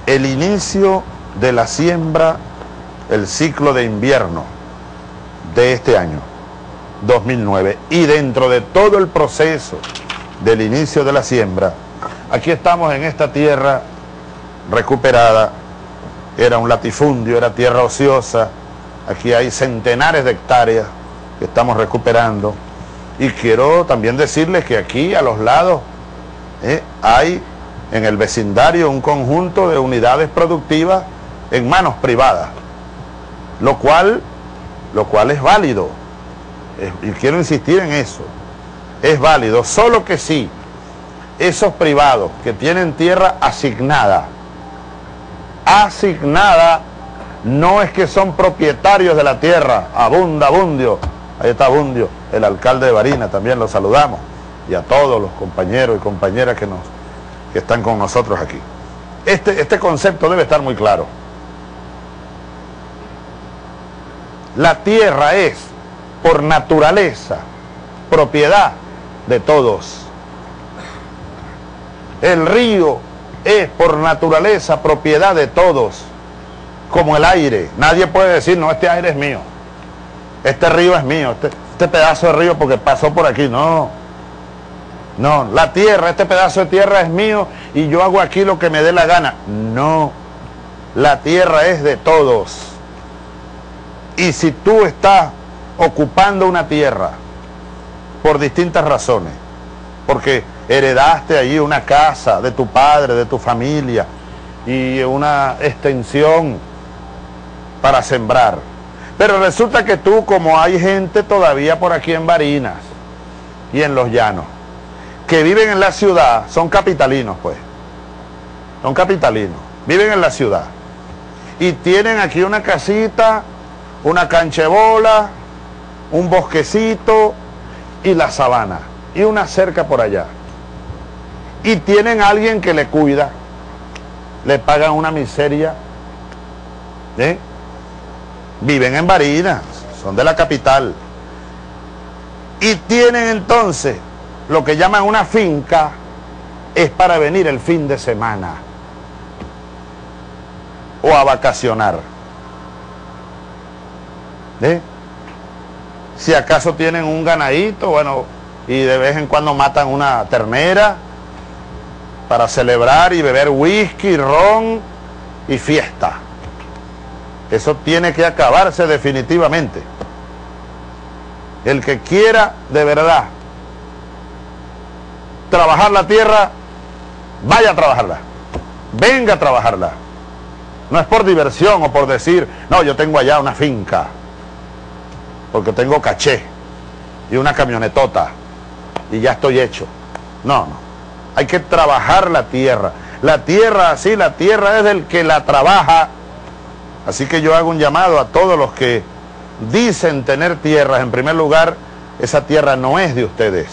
el inicio de la siembra, el ciclo de invierno de este año, 2009. Y dentro de todo el proceso del inicio de la siembra, aquí estamos en esta tierra recuperada. Era un latifundio, era tierra ociosa. Aquí hay centenares de hectáreas que estamos recuperando. Y quiero también decirles que aquí a los lados hay en el vecindario un conjunto de unidades productivas en manos privadas, lo cual es válido. Y quiero insistir en eso, es válido, solo que sí, esos privados que tienen tierra asignada, no es que son propietarios de la tierra. Abundio, ahí está Abundio, el alcalde de Barinas, también lo saludamos, y a todos los compañeros y compañeras que están con nosotros aquí. Este concepto debe estar muy claro. La tierra es, por naturaleza, propiedad de todos. El río es, por naturaleza, propiedad de todos. Como el aire. Nadie puede decir, no, este aire es mío, este río es mío, este pedazo de río porque pasó por aquí. No, la tierra, este pedazo de tierra es mío y yo hago aquí lo que me dé la gana. No, la tierra es de todos. Y si tú estás ocupando una tierra por distintas razones, porque heredaste allí una casa de tu padre, de tu familia, y una extensión para sembrar, pero resulta que tú, como hay gente todavía por aquí en Barinas y en los llanos, que viven en la ciudad, son capitalinos, pues, son capitalinos, viven en la ciudad, y tienen aquí una casita, una cancha de bola, un bosquecito y la sabana, y una cerca por allá, y tienen a alguien que le cuida, le pagan una miseria, viven en Barinas, son de la capital, y tienen entonces lo que llaman una finca, es para venir el fin de semana o a vacacionar. Si acaso tienen un ganadito, bueno, y de vez en cuando matan una ternera para celebrar y beber whisky, ron y fiesta. Eso tiene que acabarse definitivamente. El que quiera de verdad trabajar la tierra, vaya a trabajarla, venga a trabajarla. No es por diversión o por decir, no, yo tengo allá una finca, porque tengo caché y una camionetota y ya estoy hecho. No, hay que trabajar la tierra. La tierra, así, la tierra es del que la trabaja. Así que yo hago un llamado a todos los que dicen tener tierras. En primer lugar, esa tierra no es de ustedes.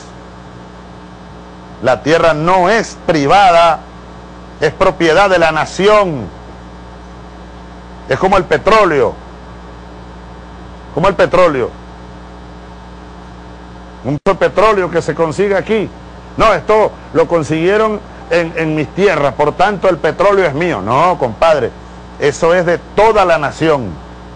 La tierra no es privada, es propiedad de la nación. Es como el petróleo. Como el petróleo. Un petróleo que se consigue aquí. No, esto lo consiguieron en mis tierras, por tanto el petróleo es mío. No, compadre, eso es de toda la nación.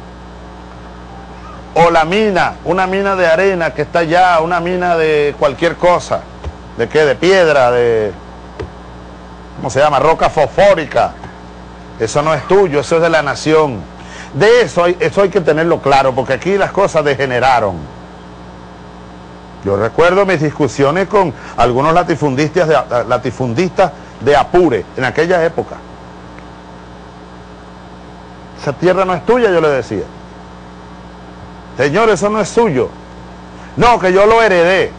O la mina, una mina de arena que está allá, una mina de cualquier cosa. ¿De qué? De piedra, de... ¿cómo se llama? Roca fosfórica. Eso no es tuyo, eso es de la nación. De eso hay que tenerlo claro, porque aquí las cosas degeneraron. Yo recuerdo mis discusiones con algunos latifundistas de Apure, en aquella época. Esa tierra no es tuya, yo le decía. Señor, eso no es suyo. No, que yo lo heredé.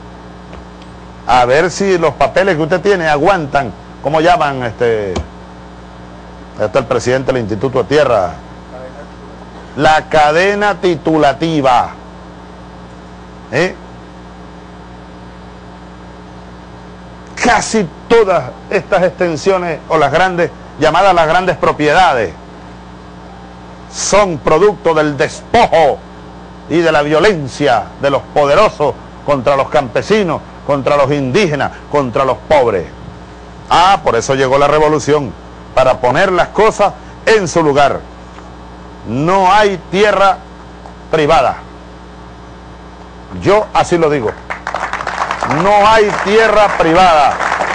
A ver si los papeles que usted tiene aguantan. ¿Cómo llaman este el presidente del Instituto de Tierra? La cadena titulativa. Casi todas estas extensiones, o las grandes, llamadas las grandes propiedades, son producto del despojo y de la violencia de los poderosos contra los campesinos, contra los indígenas, contra los pobres. Por eso llegó la revolución, para poner las cosas en su lugar. No hay tierra privada. Yo así lo digo. No hay tierra privada.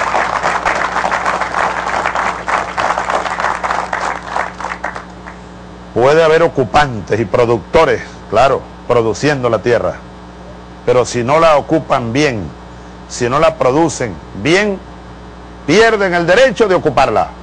Puede haber ocupantes y productores, claro, produciendo la tierra. Pero si no la ocupan bien, si no la producen bien, pierden el derecho de ocuparla.